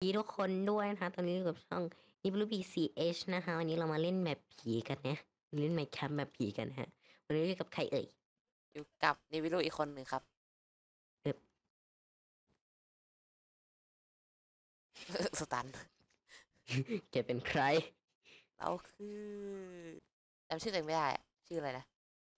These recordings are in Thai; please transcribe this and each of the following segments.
ดีทุกคนด้วยนะคะตอนนี้อยู่กับช่อง EWBCH นะคะวันนี้เรามาเล่นแมปผีกันนะเล่นแมปแคมป์แมปผีกันฮะวันนี้อยู่กับใครเอ่ยอยู่กับนิวิโรอีกคนหนึ่งครับเอบสตันแกเป็นใครเราคือจำชื่อตัวเองไม่ได้อะชื่ออะไรนะ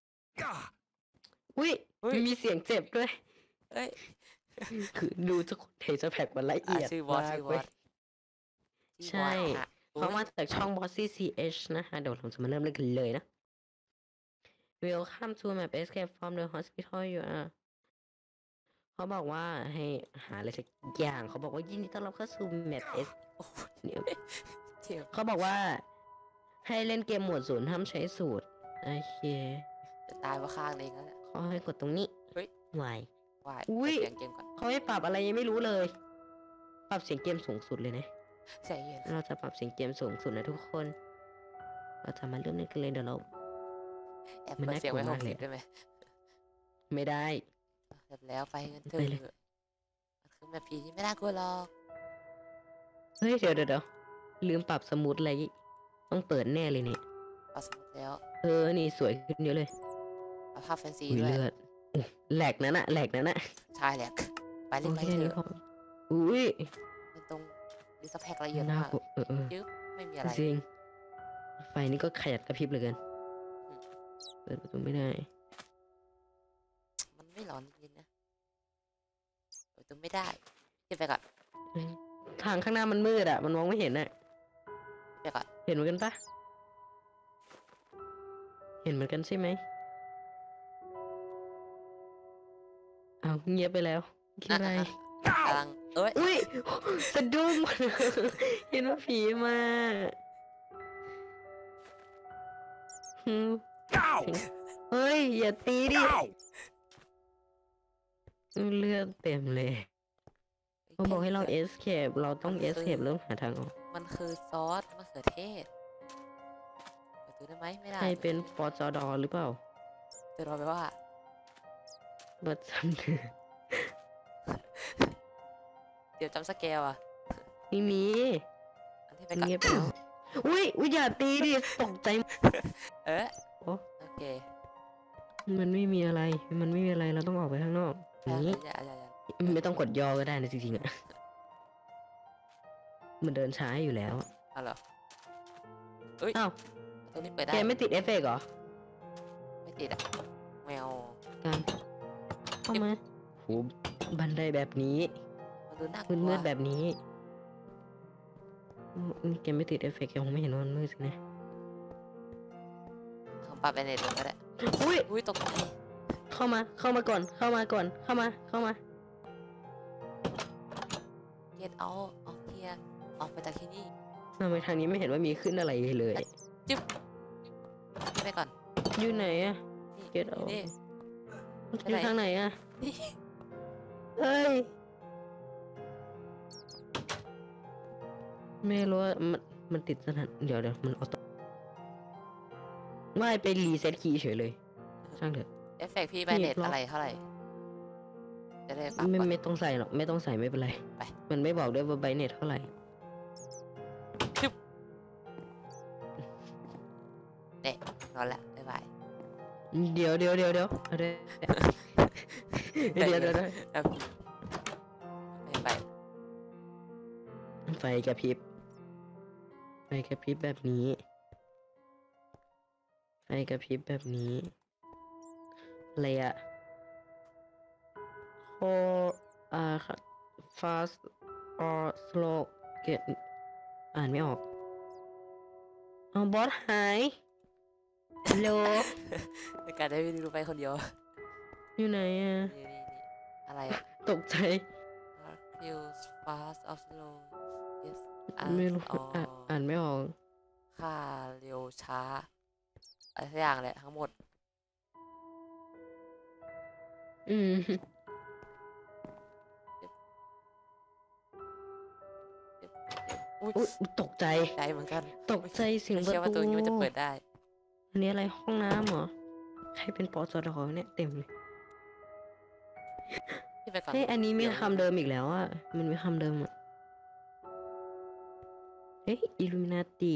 อุ้ยเฮ้ยมีเสียงเจ็บด้วยเอ้ยคือดูทุกคนเทสแพ็กมันละเอียดชื่อบอสมากชื่อบอเว้ยสชื่อบอใช่สฮะเขาอุ้ยมาจากช่อง Bossy CH นะคะเดี๋ยวเราจะมาเริ่มเล่นกันเลยนะ Welcome to map escape from the hospital you are เขาบอกว่าให้หาอะไรสักอย่างเขาบอกว่ายินดีต้อนรับเข้าสู่แมป S โอ้เนี่ยยเจ็บเขาบอกว่าให้เล่นเกมหมวดศูนย์ห้ามใช้สูตรโอเคจะตายเพราะข้างเองแล้วเนี่ยเขาให้กดตรงนี้เฮ้ยไววายอุ้ยเปิดเสียงเกมก่อนเขาให้ปรับอะไรยังไม่รู้เลย ปรับเสียงเกมสูงสุดเลยนะใจเย็นเราจะปรับเสียงเกมสูงสุดนะทุกคน เราจะมาเริ่มเล่นกันเลยเดี๋ยวเราแอบมันเปิดน่าเสียงกลัวไว้มากเลย 60ได้ไหมไม่ได้เสร็จแล้วไปกันเถไปเลยอะมันคือแบบผีที่ไม่น่ากลัวหรอกเฮ้ยเดี๋ยวลืมปรับสมูทอะไรต้องเปิดแน่เลยเนี่ยเอาสมุดแล้วนี่สวยขึ้นเยอะเลยเอาภาพแฟนซีอุ้ยด้วยเลือดอุ๊ยแหลกนั่นอะแหลกนั่นอะใช่แหละไปเล่โอนไปเคเถนี่อะพออุ้ยมันตรงดิสแพ็กละเอียดน่ามากกลัวยึบไม่มีอะไรจริงไฟนี่ก็ขยัดกระพริบเหลยเกิน เปิดประตูไม่ได้มันไม่ร้อนจริงๆนะเปิดประตูไม่ได้เก็บไปก่อนทางข้างหน้ามันมืดอะมันมองไม่เห็นอะเก็บไปก่อนเห็นเหมือนกันปะเห็นเหมือนกันใช่ไหมเอาวเงียบไปแล้วคิดอะไรกำลังเอ้ยอุ้ยสะดุ้ง เห็นว่าผีมาหืมเฮ้ย อย่าตีดิเลือดเต็มเลยเขาบอกให้เราเอสเคปเราต้องเอสเคปเริ่มหาทางออกมันคือซอสมะเขือเทศเปิดดูได้ไหมไม่ได้ใครเป็นปจดหรือเปล่าเดี๋ยวรอไปว่าบัตรจำเดือนเดี๋ยวจำสเกลอ่ะไม่มีอันที่ไปก่อนเงียบไปแล้วอุ้ยอย่าตีดิตกใจเอ๊ะโอ้โอเคมันไม่มีอะไร มันไม่มีอะไรเราต้องออกไปข้างนอกอย่างนี้อย่าไม่ต้องกดย่อก็ได้นะจริงๆอะมันเดินช้าอยู่แล้วเอาเหรอเอ้ยอ้าวตัวนี้เปิดได้แกไม่ติดเอฟเฟกต์เหรอไม่ติดอ่ะแมวการเข้ามาโหบันไดแบบนี้มันดูน่ากลัวมืดๆแบบนี้แกไม่ติดเอฟเฟกต์แกคงไม่เห็นว่ามันมืดสินะของปรับแบนเน็ตลงก็ได้อุ้ยอุ้ยตกใจเข้ามาก่อน เข้ามาเกียร์เอาเกียร์ออกไปจากที่นี่ทำไมทางนี้ไม่เห็นว่ามีขึ้นอะไรเลยจึ๊บไปก่อนอยู่ไหนอะนี่ Get อยู่นี่อยู่ทางไหนอะนี่เฮ้ย ไม่รู้ว่ามันติดสถานเดี๋ยวมันเอาตัวไม่ไปรีเซ็ตคีย์เฉยเลย ช่างเถอะเอฟเฟกต์พี่แบนเน็ตล็อกอะไรเท่าไหร่จะได้ปรับไม่ก่อนไม่ต้องใส่หรอก ไม่ต้องใส่ไม่เป็นไรไปมันไม่บอกด้วยว่าไบเน็ตเท่าไหร่เด็กนอนละบ๊ายบายเดี๋ยวเอาเดี๋ยวเดี๋ยวครับไปไฟกระพริบไฟกระพริบแบบนี้ไฟกระพริบแบบนี้อะไรอะโคfast or slow get อ่านไม่ออกเอาบอสหายฮัลโหลในการได้วิดีโอไปคนเดียวอยู่ไหนอะนี่อะไรอะตกใจ feels fast or slow yes ไม่รู้อ๋ออ่านไม่ออกค่าเร็วช้าอะไรสักอย่างแหละทั้งหมดอืมอุ้ยอุ๊ยตกใจใจเหมือนกันตกใจเสียงไม่ประเชื่อว่าตูตัวนี้มันจะเปิดได้อันนี้อะไรห้องน้ำเหรอ ใครเป็นปจดเนี่ยเต็มเลยที่ไปก่อนเฮ้ยอันนี้มีเดี๋ยวคำเดิมอีกแล้วอ่ะ มันมีคำเดิมอ่ะเอ๊ะ Illuminati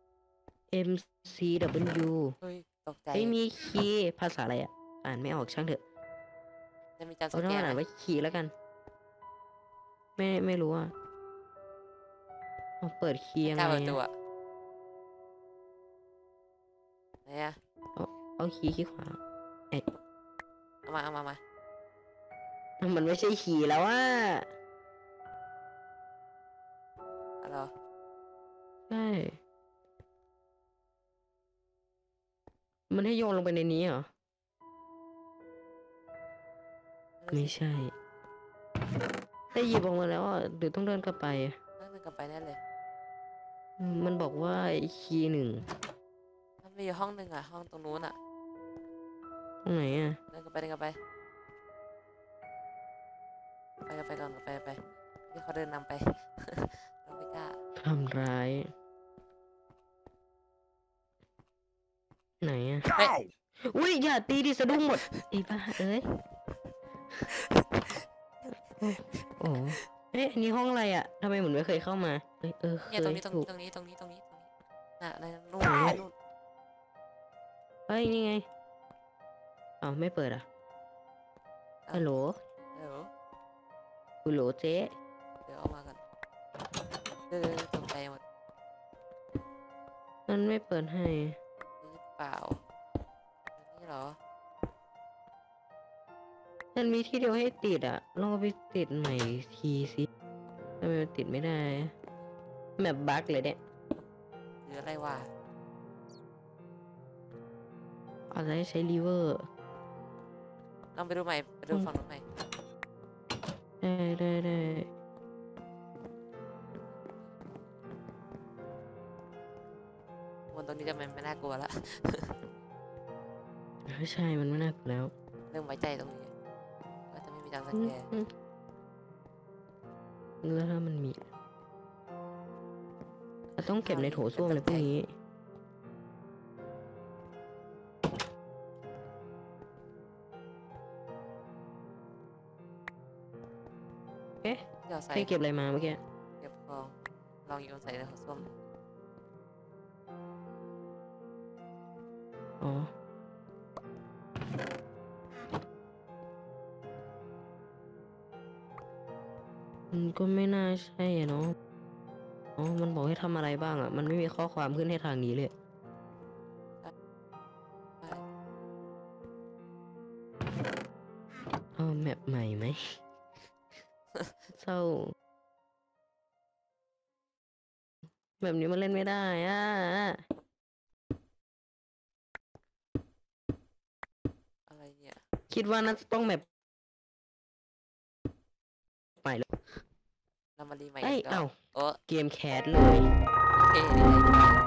MCW เฮ้ยตกใจเฮ้ยมีคีย์ภาษาอะไรอ่ะ อ่านไม่ออกช่างเถอะจะมีจำสเอาต้องแกนอ่านไหมว่าคีย์แล้วกัน ไม่รู้อ่ะเอาเปิดคีย์ยังกล้าไงเปิดประตูอ่ะอะไหนอะเอาคีย์ขี้ขวาเอ๊ะเอามามันไม่ใช่คีย์แล้วอ่ะเอาเหรอใช่ มันให้โยนลงไปในนี้เหรอ ไม่ใช่ แต่หยิบออกมาแล้วอ่ะหรือต้องเดินกลับไปอะนั่งเดินกลับไปแน่เลยมันบอกว่าคีย์หนึ่งมันมีอยู่ห้องหนึ่งอะห้องตรงนู้นอะตรงไหนอ่ะเดินกลับไปไปก่อนไปพี่เขาเดินนำไป เราไม่กล้าทำร้าย ไหนอ่ะเฮ้ยอุ้ยอย่าตีดิสะดุ้งหมดไอ้บ้าเอ้ย โอ้เอ๊ะอันนี้ห้องอะไรอ่ะทำไมเหมือนไม่เคยเข้ามาเอ้ยเคเนี่ยตรงนี้ถูกน่ะในนู่นไหนไปนู่นเฮ้ยนี่ไงอ้าวไม่เปิดอ่ะฮัลโหลเดี๋ยวฮัลโหลเจ๊เดี๋ยวเอามากันเดี๋ยวตกใจหมดมันไม่เปิดให้หรือเปล่านี่เหรอมันมีที่เดียวให้ติดอ่ะลองเอาไปติดใหม่ทีสิทำไมมันติดไม่ได้แบบบั๊กเลยเนี่ยหรืออะไรวะอะไรใช้รีเวอร์ลองไปดูใหม่ไปดูฝั่งนู้นใหม่ได้วนตรงนี้จะไม่น่ากลัวละไม่ใช่มันไม่น่ากลัวแล้วเริ่มไว้ใจตรงนี้ว่าจะไม่มีจำสอืแกมแล้วถ้ามันมีเราต้องเก็บในโถส้วมเลยพวกนี้ เอ๊ะเดี๋ยวใส่ใครเก็บอะไรมาเมื่อกี้เก็บของลองโยนใส่ในหัวส้วมอ๋อ มันก็ไม่น่าใช่อะเนาะอ๋อ มันบอกให้ทำอะไรบ้างอ่ะ มันไม่มีข้อความขึ้นให้ทางนี้เลย เอาแมปใหม่ไหม เศร้า แบบนี้มันเล่นไม่ได้อ่ะอะไรเนี่ยคิดว่าน่าจะต้องแมปใหม่เลยเรามารีใหม่เอ้ยก็เอ้าโอ้เกมแคสเลยโอเคดีใจ